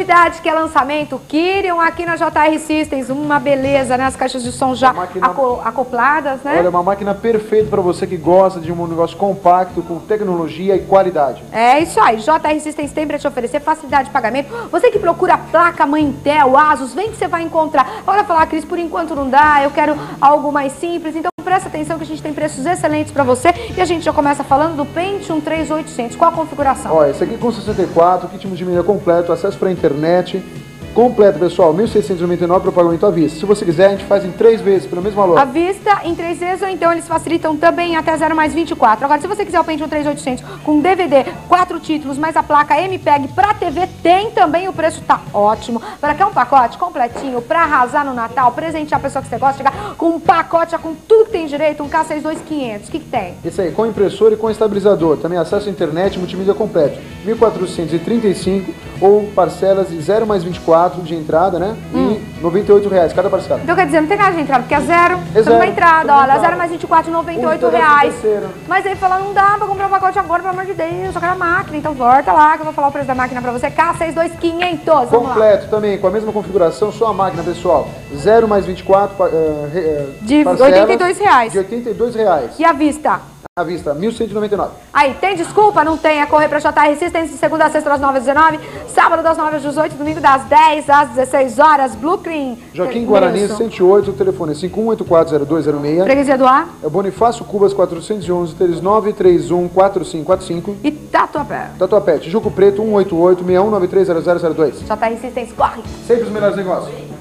novidade que é lançamento, Kyrion aqui na JR Systems, uma beleza, né? As caixas de som já acopladas, né? Olha, uma máquina perfeita para você que gosta de um negócio compacto, com tecnologia e qualidade. É isso aí, JR Systems tem para te oferecer facilidade de pagamento. Você que procura placa, mãe Intel, Asus, vem que você vai encontrar. Olha, falar, Cris, por enquanto não dá, eu quero algo mais simples, então presta atenção que a gente tem preços excelentes para você e a gente já começa falando do Pentium 3800. Qual a configuração? Olha, esse aqui com 64, kit multimídia completo, acesso para a internet, completo, pessoal, 1.699 para o pagamento à vista. Se você quiser, a gente faz em 3 vezes, pelo mesmo valor. À vista, em 3 vezes, ou então eles facilitam também até 0 mais 24. Agora, se você quiser o Pentium 3800 com DVD, 4 títulos, mais a placa MPEG para TV, tem também, o preço tá ótimo. Para que é um pacote completinho, para arrasar no Natal, presentear a pessoa que você gosta, chegar com um pacote, já com tudo que tem direito, um K62500. O que tem? Esse aí, com impressora e com estabilizador. Também acesso à internet, multimídia completo. 1.435 ou parcelas de 0 mais 24 de entrada, né? E R$98 cada parcela. Então quer dizer, não tem nada de entrada, porque é zero. É zero. Uma entrada, olha, 0 mais 24, R$98. Mas aí fala, não dá pra comprar um pacote agora, pelo amor de Deus, só quero a máquina. Então volta lá que eu vou falar o preço da máquina pra você. K62500. Completo também, com a mesma configuração, só a máquina, pessoal. 0 mais 24 de R$82. De R$82. E à vista? À vista, 1.199. Aí, tem desculpa? Não tem. É correr pra JR Systems de segunda a sexta das 9 às 19, sábado das 9 às 18, domingo das 10 às 16 horas. Blue Cream. Joaquim Guarani, 108, o telefone é 51840206. Freguesia do Ar. É Bonifácio Cubas 411, 39314545. E Tatuapé. Tatuapé, Tijuco Preto 188 61930002. JR Systems, corre. Sempre os melhores negócios.